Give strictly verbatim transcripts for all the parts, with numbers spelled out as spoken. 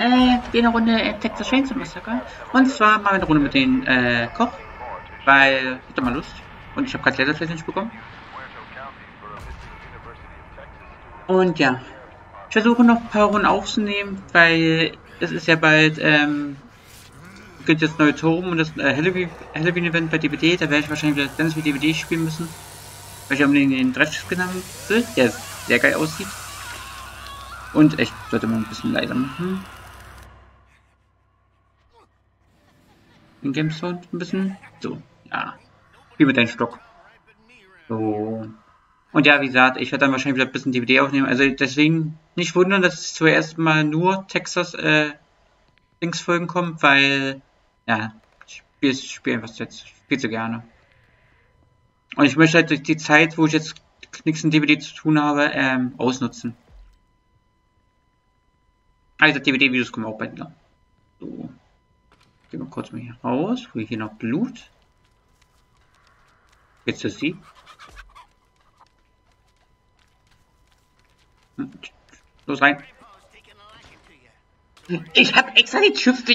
äh, eine Runde äh, Texas Chainsaw Massacre. Und zwar mal eine Runde mit dem äh, Koch, weil ich hatte mal Lust. Und ich habe gerade Laserflash nicht bekommen. Und ja, ich versuche noch ein paar Runden aufzunehmen, weil es ist ja bald, ähm, gibt jetzt neue Toren und das äh, Halloween-Event bei D V D. Da werde ich wahrscheinlich wieder ganz viel D V D spielen müssen. Weil ich unbedingt den Dredge-Skin haben will, der sehr geil aussieht. Und echt, sollte man ein bisschen leiser machen. Den Game Sound ein bisschen. So, ja. Wie mit deinem Stock. So. Und ja, wie gesagt, ich werde dann wahrscheinlich wieder ein bisschen D V D aufnehmen. Also deswegen nicht wundern, dass es zuerst mal nur Texas äh, Links-Folgen kommen, weil ja, ich spiele spiel einfach jetzt viel zu gerne. Und ich möchte halt die Zeit, wo ich jetzt nichts in D V D zu tun habe, ähm, ausnutzen. Also D V D-Videos kommen auch bald wieder. So. Gehen wir kurz mal hier raus. Wo hier noch Blut. Jetzt ist sie. Los rein. Ich habe extra die Tür für...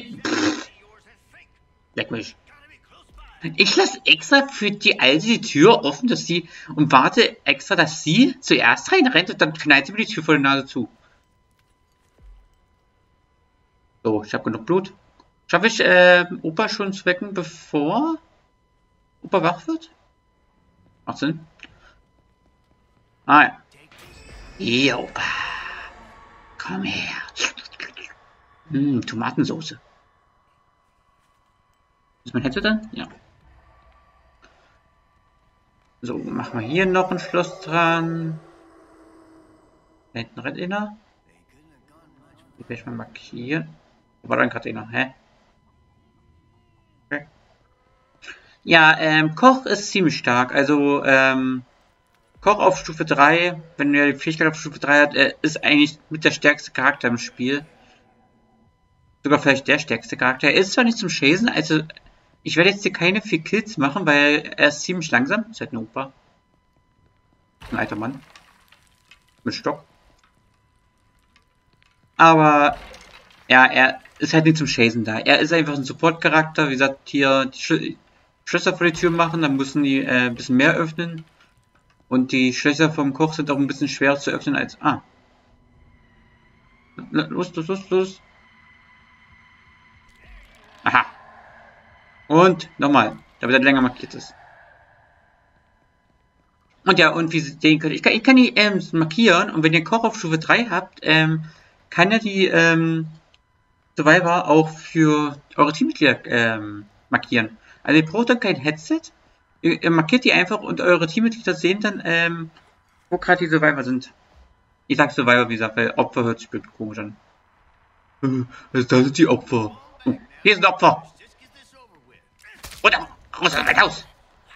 Leck mich. Ich lasse extra für die Alte die Tür offen, dass sie... Und warte extra, dass sie zuerst reinrennt und dann knallt sie mir die Tür vor der Nase zu. So, ich habe genug Blut. Schaffe ich, äh, Opa schon zu wecken, bevor Opa wach wird? Macht Sinn. Ah ja. Hier, Opa. Komm her. Hm, Tomatensoße. Ist mein Headset dann? Ja. So, machen wir hier noch ein Schloss dran. Da hinten rennt einer. Die werde ich mal markieren. Wo war dann gerade einer? Hä? Okay. Ja, ähm, Koch ist ziemlich stark. Also, ähm, Koch auf Stufe drei, wenn er die Fähigkeit auf Stufe drei hat, äh, ist eigentlich mit der stärkste Charakter im Spiel. Sogar vielleicht der stärkste Charakter. Er ist zwar nicht zum Chasen, also ich werde jetzt hier keine vier Kills machen, weil er ist ziemlich langsam. Ist halt ein Opa. Ein alter Mann. Mit Stock. Aber ja, er ist halt nicht zum Chasen da. Er ist einfach ein Support-Charakter. Wie gesagt, hier die Schl Schlösser vor die Tür machen, dann müssen die äh, ein bisschen mehr öffnen. Und die Schlösser vom Koch sind auch ein bisschen schwerer zu öffnen als... Ah. Los, los, los, los. Aha. Und nochmal, damit er länger markiert ist. Und ja, und wie Sie sehen können, ich kann, ich kann die ähm, markieren und wenn ihr Koch auf Stufe drei habt, ähm, kann er die ähm, Survivor auch für eure Teammitglieder ähm, markieren. Also ihr braucht dann kein Headset, ihr, ihr markiert die einfach und eure Teammitglieder sehen dann, ähm, wo gerade die Survivor sind. Ich sag Survivor, wie gesagt, weil Opfer hört sich blöd komisch an. Also da sind die Opfer. Oh, hier sind Opfer. Oder raus aus mein Haus.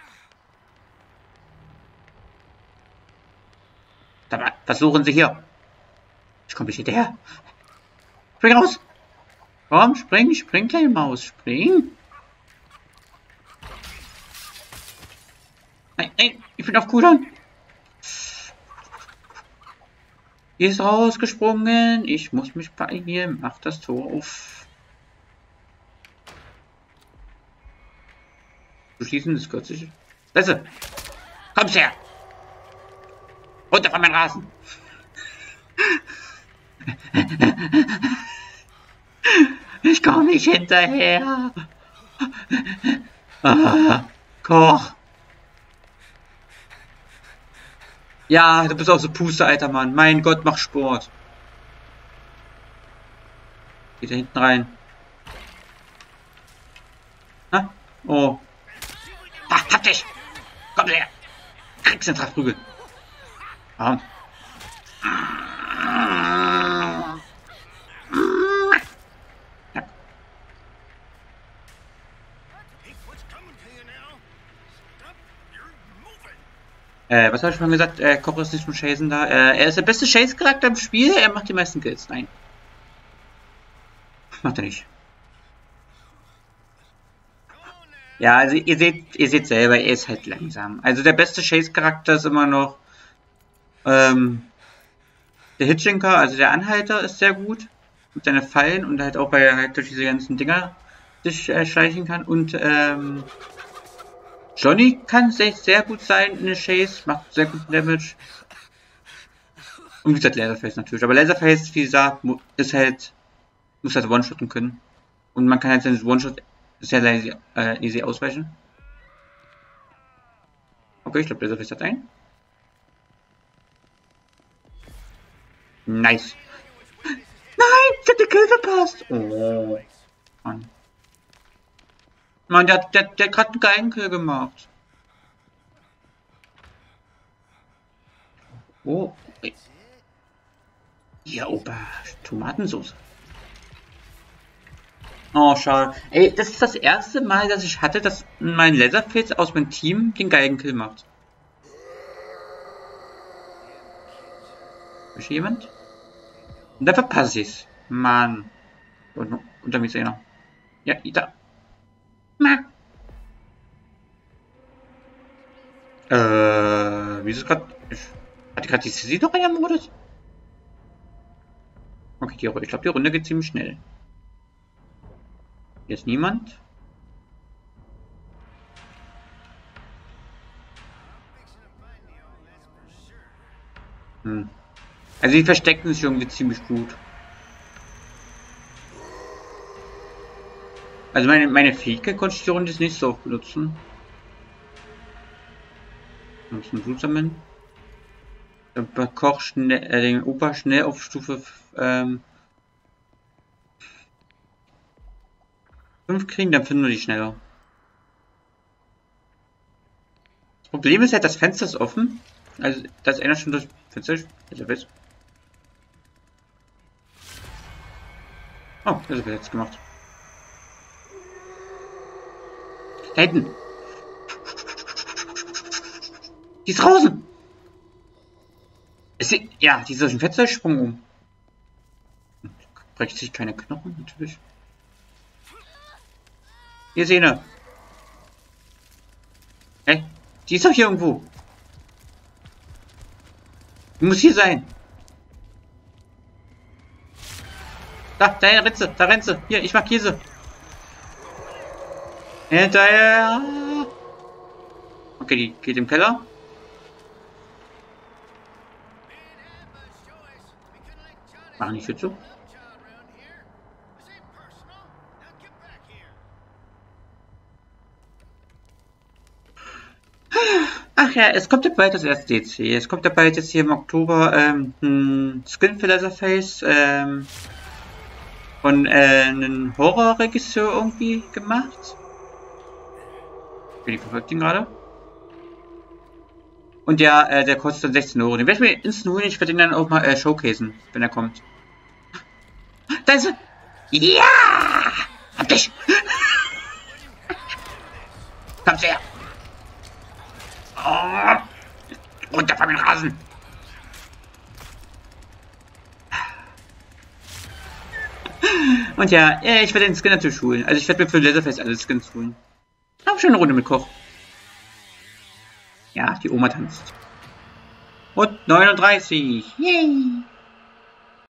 Dann versuchen Sie hier. Ich komme nicht hinterher. Spring raus. Komm, spring, spring, kleine Maus, spring. Nein, nein, ich bin auf Cooldown. Hier ist rausgesprungen. Ich muss mich bei ihr. Mach das Tor auf. Zu schießen ist kürzlich. Besser. Kommst her. Runter von meinem Rasen. Ich komme nicht hinterher. Ah, Koch. Ja, du bist auch so Puste, alter Mann. Mein Gott, mach Sport. Geht da hinten rein. Ha? Oh. Ah, hab dich! Komm her! Kriegst den Trachprügel. Warum? Ja. Äh, was habe ich schon gesagt? Äh, Koch ist nicht zum Chasen da. Äh, er ist der beste Chase-Charakter im Spiel. Er macht die meisten Kills. Nein. Macht er nicht. Ja, also ihr seht, ihr seht selber, er ist halt langsam. Also der beste Chase-Charakter ist immer noch ähm, der Hitchhinker, also der Anhalter ist sehr gut. mit seinen Fallen und halt auch, weil er halt durch diese ganzen Dinger sich äh, schleichen kann. Und ähm, Johnny kann sehr, sehr gut sein in der Chase, macht sehr guten Damage. Und wie gesagt, Laserface natürlich. Aber Laserface, wie gesagt, ist halt, muss halt One-Shotten können. Und man kann halt seinen One-Shot sehr easy, äh, easy ausweichen. Okay, ich glaube, Laserface hat einen. Nice. Nein, ich hab den Kill verpasst. Oh. Mann. Mann, der, der, der hat gerade einen geilen Kill gemacht. Oh. Ja, Opa. Tomatensauce. Oh, schade. Ey, das ist das erste Mal, dass ich hatte, dass mein Leatherface aus meinem Team den geilen Kill macht. Ist hier jemand? Und dann verpasse ich's. Mann. Und, unter mir ist einer. Ja, da. Na. Äh, wie ist es gerade? Hat gerade die Sissy noch einen Modus? Okay, die, ich glaube, die Runde geht ziemlich schnell. Hier ist niemand. Hm. Also die verstecken sich irgendwie ziemlich gut. Also meine, meine Fähigkeit konnte ich die Runde nicht so oft benutzen. Wir müssen Blut sammeln. Der Koch schnell, äh, den Opa schnell auf Stufe ähm, fünf kriegen, dann finden wir die schneller. Das Problem ist halt, das Fenster ist offen. Also, da ist einer schon durch Fenster. Also, was? Oh, das wird jetzt gemacht. Da hinten. Die ist draußen. Ist sie, ja, die ist durch den Fenstersprung um. Brecht sich keine Knochen, natürlich. Hier ist eine. Hä? Die ist doch hier irgendwo. Die muss hier sein. Da, da rennt sie, da rennt sie. Hier, ich markiere sie. Hinterher. Okay, die geht im Keller. Mach nicht viel zu. Ach ja, es kommt ja bald das erste D C. Es kommt ja bald jetzt hier im Oktober ähm, ein Skin für Leatherface ähm, von äh, einem Horrorregisseur irgendwie gemacht. Okay, die verfolgt ihn gerade. Und ja, äh, der kostet dann sechzehn Euro. Den werde ich mir instant holen. Ich werde ihn dann auch mal äh, showcasen, wenn er kommt. Da ist er! Ja! Hab dich! Kommst her! Oh, runter von den Rasen! Und ja, ich werde den Skin natürlich holen. Also ich werde mir für Leatherface alle Skins holen. Hab schon eine Runde mit Koch. Ja, die Oma tanzt. Und neununddreißig. Yay!